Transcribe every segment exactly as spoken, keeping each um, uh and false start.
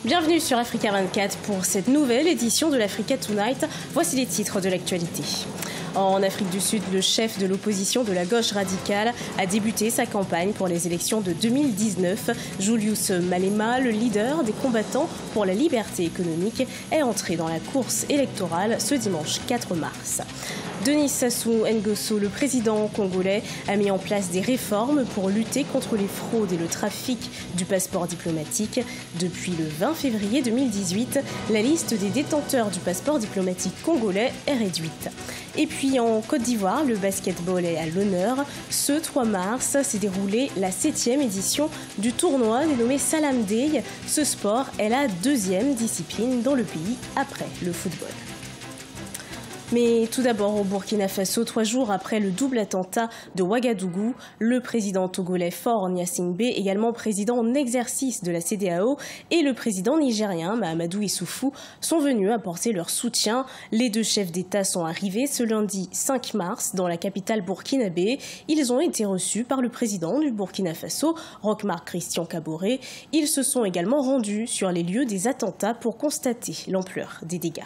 Bienvenue sur Africa vingt-quatre pour cette nouvelle édition de l'Africa Tonight. Voici les titres de l'actualité. En Afrique du Sud, le chef de l'opposition de la gauche radicale a débuté sa campagne pour les élections de deux mille dix-neuf. Julius Malema, le leader des combattants pour la liberté économique, est entré dans la course électorale ce dimanche quatre mars. Denis Sassou Nguesso, le président congolais, a mis en place des réformes pour lutter contre les fraudes et le trafic du passeport diplomatique. Depuis le vingt février deux mille dix-huit, la liste des détenteurs du passeport diplomatique congolais est réduite. Et puis en Côte d'Ivoire, le basketball est à l'honneur. Ce trois mars s'est déroulée la septième édition du tournoi dénommé Salam Day. Ce sport est la deuxième discipline dans le pays après le football. Mais tout d'abord au Burkina Faso, trois jours après le double attentat de Ouagadougou, le président togolais Faure Gnassingbé, également président en exercice de la C D A O, et le président nigérien Mahamadou Issoufou sont venus apporter leur soutien. Les deux chefs d'État sont arrivés ce lundi cinq mars dans la capitale burkinabé. Ils ont été reçus par le président du Burkina Faso, Roch-Marc Christian Kaboré. Ils se sont également rendus sur les lieux des attentats pour constater l'ampleur des dégâts.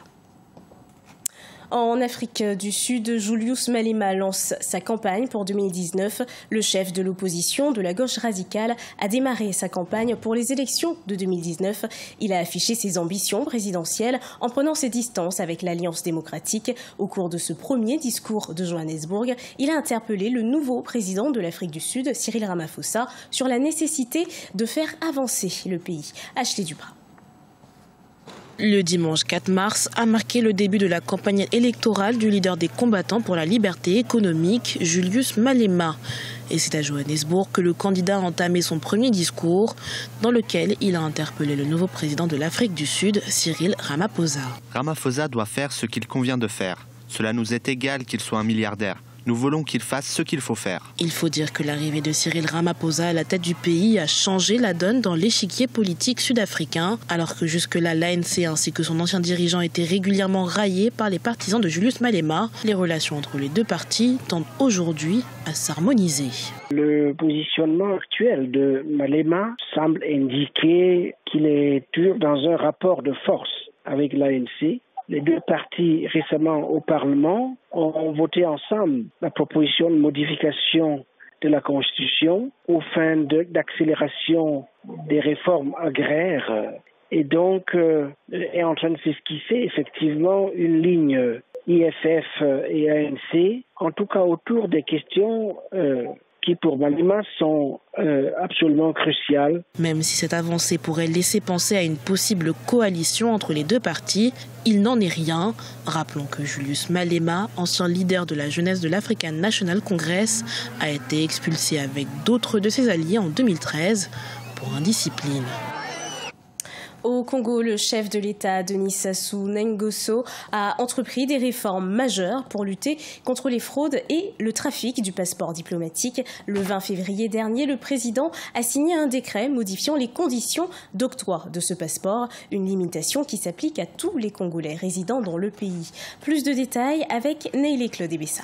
En Afrique du Sud, Julius Malema lance sa campagne pour deux mille dix-neuf. Le chef de l'opposition de la gauche radicale a démarré sa campagne pour les élections de deux mille dix-neuf. Il a affiché ses ambitions présidentielles en prenant ses distances avec l'Alliance démocratique. Au cours de ce premier discours de Johannesburg, il a interpellé le nouveau président de l'Afrique du Sud, Cyril Ramaphosa, sur la nécessité de faire avancer le pays. Ashley Duprat. Le dimanche quatre mars a marqué le début de la campagne électorale du leader des combattants pour la liberté économique, Julius Malema. Et c'est à Johannesburg que le candidat a entamé son premier discours, dans lequel il a interpellé le nouveau président de l'Afrique du Sud, Cyril Ramaphosa. Ramaphosa doit faire ce qu'il convient de faire. Cela nous est égal qu'il soit un milliardaire. Nous voulons qu'il fasse ce qu'il faut faire. Il faut dire que l'arrivée de Cyril Ramaphosa à la tête du pays a changé la donne dans l'échiquier politique sud-africain, alors que jusque-là l'A N C ainsi que son ancien dirigeant étaient régulièrement raillés par les partisans de Julius Malema. Les relations entre les deux partis tendent aujourd'hui à s'harmoniser. Le positionnement actuel de Malema semble indiquer qu'il est toujours dans un rapport de force avec l'A N C. Les deux partis récemment au Parlement ont voté ensemble la proposition de modification de la Constitution aux fins de, d'accélération des réformes agraires. Et donc euh, est en train de s'esquisser effectivement une ligne I F F et A N C, en tout cas autour des questions euh, qui pour Malema sont euh, absolument cruciales. Même si cette avancée pourrait laisser penser à une possible coalition entre les deux partis, il n'en est rien. Rappelons que Julius Malema, ancien leader de la jeunesse de l'African National Congress, a été expulsé avec d'autres de ses alliés en deux mille treize pour indiscipline. Au Congo, le chef de l'État, Denis Sassou Nguesso, a entrepris des réformes majeures pour lutter contre les fraudes et le trafic du passeport diplomatique. Le vingt février dernier, le président a signé un décret modifiant les conditions d'octroi de ce passeport, une limitation qui s'applique à tous les Congolais résidant dans le pays. Plus de détails avec Neilé Claude Ebessa.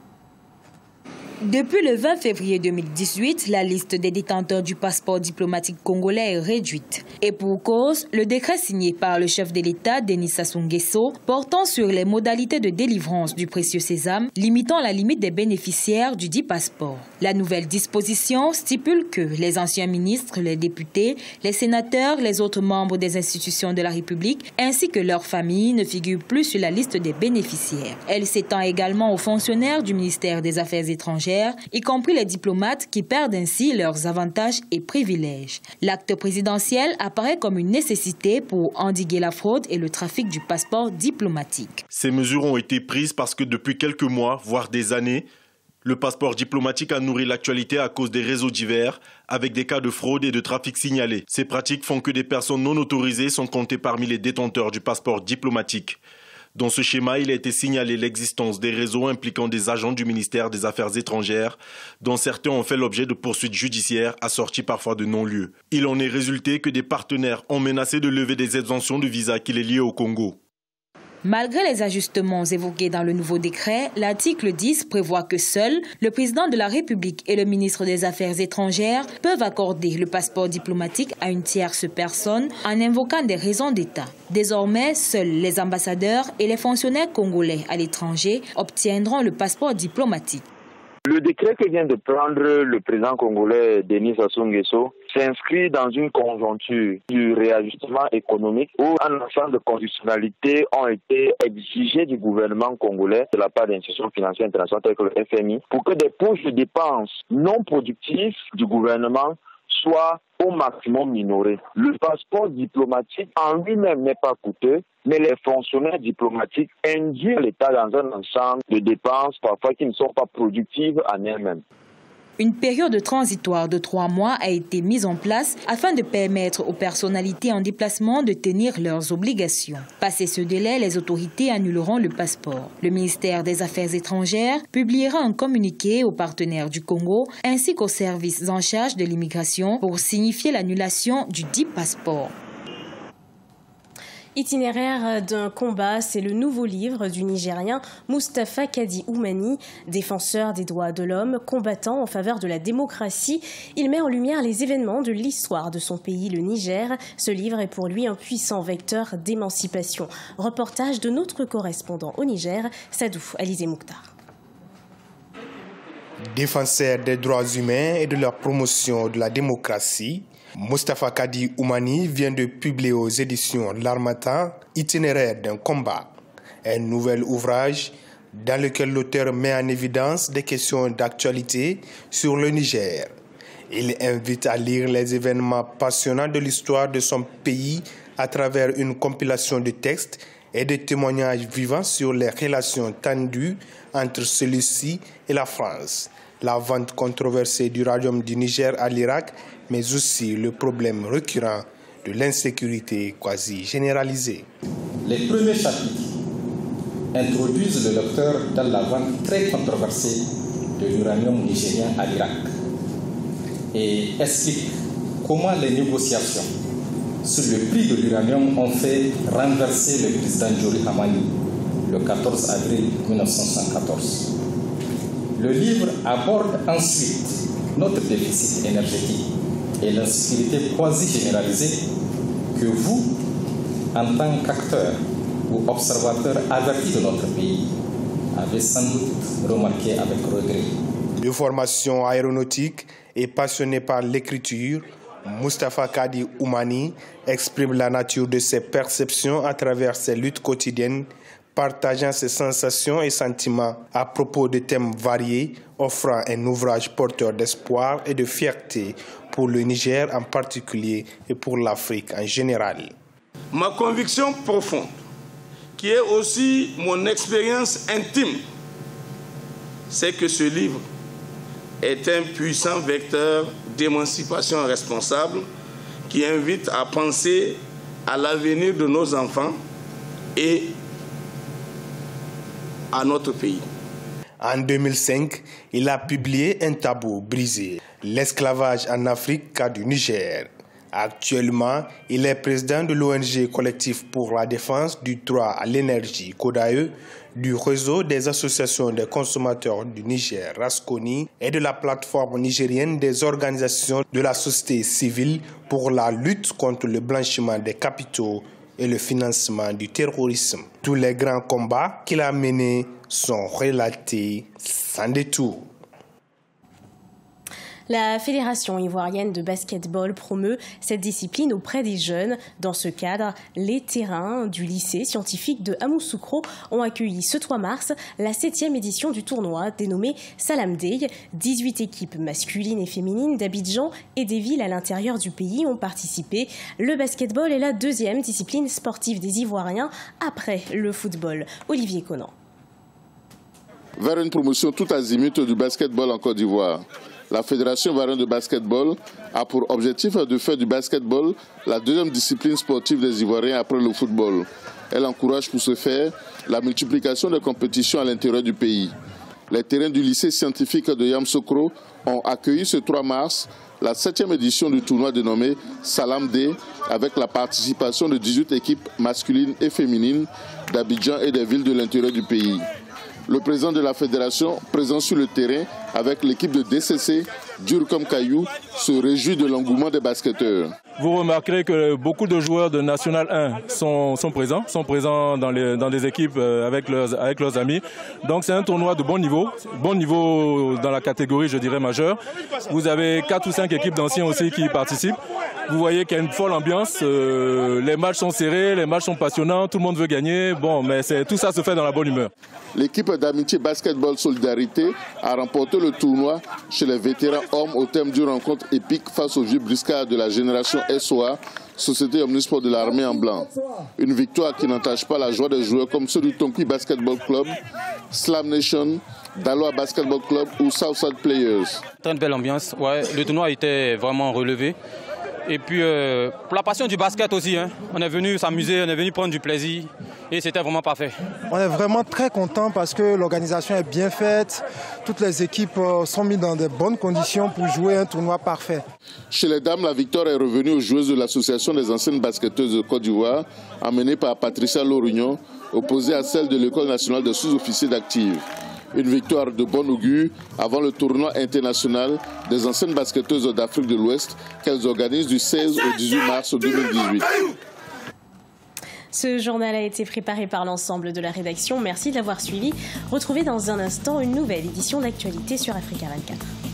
Depuis le vingt février deux mille dix-huit, la liste des détenteurs du passeport diplomatique congolais est réduite. Et pour cause, le décret signé par le chef de l'État, Denis Sassou Nguesso, portant sur les modalités de délivrance du précieux sésame, limitant la limite des bénéficiaires du dit passeport. La nouvelle disposition stipule que les anciens ministres, les députés, les sénateurs, les autres membres des institutions de la République, ainsi que leurs familles ne figurent plus sur la liste des bénéficiaires. Elle s'étend également aux fonctionnaires du ministère des Affaires étrangères, y compris les diplomates qui perdent ainsi leurs avantages et privilèges. L'acte présidentiel apparaît comme une nécessité pour endiguer la fraude et le trafic du passeport diplomatique. Ces mesures ont été prises parce que depuis quelques mois, voire des années, le passeport diplomatique a nourri l'actualité à cause des réseaux divers, avec des cas de fraude et de trafic signalés. Ces pratiques font que des personnes non autorisées sont comptées parmi les détenteurs du passeport diplomatique. Dans ce schéma, il a été signalé l'existence des réseaux impliquant des agents du ministère des Affaires étrangères, dont certains ont fait l'objet de poursuites judiciaires assorties parfois de non-lieu. Il en est résulté que des partenaires ont menacé de lever des exemptions de visa qui les liaient au Congo. Malgré les ajustements évoqués dans le nouveau décret, l'article dix prévoit que seul le président de la République et le ministre des Affaires étrangères peuvent accorder le passeport diplomatique à une tierce personne en invoquant des raisons d'État. Désormais, seuls les ambassadeurs et les fonctionnaires congolais à l'étranger obtiendront le passeport diplomatique. Le décret que vient de prendre le président congolais Denis Sassou Nguesso s'inscrit dans une conjoncture du réajustement économique où un ensemble de conditionnalités ont été exigées du gouvernement congolais de la part d'institutions financières internationales telles que le F M I pour que des poches de dépenses non productives du gouvernement soient au maximum minorées. Le passeport diplomatique en lui-même n'est pas coûteux, mais les fonctionnaires diplomatiques induisent l'État dans un ensemble de dépenses parfois qui ne sont pas productives en elles-mêmes. Une période transitoire de trois mois a été mise en place afin de permettre aux personnalités en déplacement de tenir leurs obligations. Passé ce délai, les autorités annuleront le passeport. Le ministère des Affaires étrangères publiera un communiqué aux partenaires du Congo ainsi qu'aux services en charge de l'immigration pour signifier l'annulation du dit passeport. Itinéraire d'un combat, c'est le nouveau livre du Nigérien Mustapha Kadi Oumani, défenseur des droits de l'homme, combattant en faveur de la démocratie. Il met en lumière les événements de l'histoire de son pays, le Niger. Ce livre est pour lui un puissant vecteur d'émancipation. Reportage de notre correspondant au Niger, Sadou Alizé Mouktar. Défenseur des droits humains et de la promotion de la démocratie, Mustapha Kadi Oumani vient de publier aux éditions L'Harmattan Itinéraire d'un combat, un nouvel ouvrage dans lequel l'auteur met en évidence des questions d'actualité sur le Niger. Il invite à lire les événements passionnants de l'histoire de son pays à travers une compilation de textes et de témoignages vivants sur les relations tendues entre celui-ci et la France, la vente controversée du radium du Niger à l'Irak, mais aussi le problème récurrent de l'insécurité quasi généralisée. Les premiers chapitres introduisent le lecteur dans la vente très controversée de l'uranium nigérien à l'Irak et expliquent comment les négociations sur le prix de l'uranium ont fait renverser le président Jori Hamani le quatorze avril mille neuf cent soixante-quatorze. Le livre aborde ensuite notre déficit énergétique et l'insécurité quasi généralisée que vous, en tant qu'acteur ou observateur averti de notre pays, avez sans doute remarqué avec regret. De formation aéronautique et passionné par l'écriture, Mustapha Kadi Oumani exprime la nature de ses perceptions à travers ses luttes quotidiennes, partageant ses sensations et sentiments à propos de thèmes variés, offrant un ouvrage porteur d'espoir et de fierté pour le Niger en particulier et pour l'Afrique en général. Ma conviction profonde, qui est aussi mon expérience intime, c'est que ce livre est un puissant vecteur d'émancipation responsable qui invite à penser à l'avenir de nos enfants et à notre pays. En deux mille cinq, il a publié Un tabou brisé, l'esclavage en Afrique cas du Niger. Actuellement, il est président de l'O N G Collectif pour la défense du droit à l'énergie, CODAE, du réseau des associations des consommateurs du Niger, RASCONI, et de la plateforme nigérienne des organisations de la société civile pour la lutte contre le blanchiment des capitaux et le financement du terrorisme. Tous les grands combats qu'il a menés sont relatés sans détour. La Fédération ivoirienne de basketball promeut cette discipline auprès des jeunes. Dans ce cadre, les terrains du lycée scientifique de Yamoussoukro ont accueilli ce trois mars la septième édition du tournoi dénommé Salam Day. dix-huit équipes masculines et féminines d'Abidjan et des villes à l'intérieur du pays ont participé. Le basketball est la deuxième discipline sportive des Ivoiriens après le football. Olivier Conan. Vers une promotion tout azimut du basketball en Côte d'Ivoire. La Fédération ivoirienne de basketball a pour objectif de faire du basketball la deuxième discipline sportive des Ivoiriens après le football. Elle encourage pour ce faire la multiplication des compétitions à l'intérieur du pays. Les terrains du lycée scientifique de Yamoussoukro ont accueilli ce trois mars la septième édition du tournoi dénommé Salam Day, avec la participation de dix-huit équipes masculines et féminines d'Abidjan et des villes de l'intérieur du pays. Le président de la fédération, présent sur le terrain avec l'équipe de D C C, dur comme caillou, se réjouit de l'engouement des basketteurs. Vous remarquerez que beaucoup de joueurs de National un sont, sont présents, sont présents dans, les, dans des équipes avec leurs, avec leurs amis. Donc c'est un tournoi de bon niveau, bon niveau dans la catégorie, je dirais, majeure. Vous avez quatre ou cinq équipes d'anciens aussi qui y participent. Vous voyez qu'il y a une folle ambiance, euh, les matchs sont serrés, les matchs sont passionnants, tout le monde veut gagner. Bon, mais tout ça se fait dans la bonne humeur. L'équipe d'amitié Basketball Solidarité a remporté le tournoi chez les vétérans hommes au thème d'une rencontre épique face aux vieux briscards de la génération S O A, Société Omnisport de l'armée en blanc. Une victoire qui n'entache pas la joie des joueurs comme ceux du Tonki Basketball Club, Slam Nation, Daloa Basketball Club ou Southside Players. Très belle ambiance, ouais. Le tournoi était vraiment relevé. Et puis euh, pour la passion du basket aussi, hein. On est venu s'amuser, on est venu prendre du plaisir et c'était vraiment parfait. On est vraiment très content parce que l'organisation est bien faite, toutes les équipes sont mises dans de bonnes conditions pour jouer un tournoi parfait. Chez les dames, la victoire est revenue aux joueuses de l'association des anciennes basketteuses de Côte d'Ivoire, amenée par Patricia Lorignon, opposée à celle de l'École nationale des sous-officiers d'active. Une victoire de bon augure avant le tournoi international des anciennes basketteuses d'Afrique de l'Ouest qu'elles organisent du seize au dix-huit mars deux mille dix-huit. Ce journal a été préparé par l'ensemble de la rédaction. Merci de l'avoir suivi. Retrouvez dans un instant une nouvelle édition d'actualité sur Africa vingt-quatre.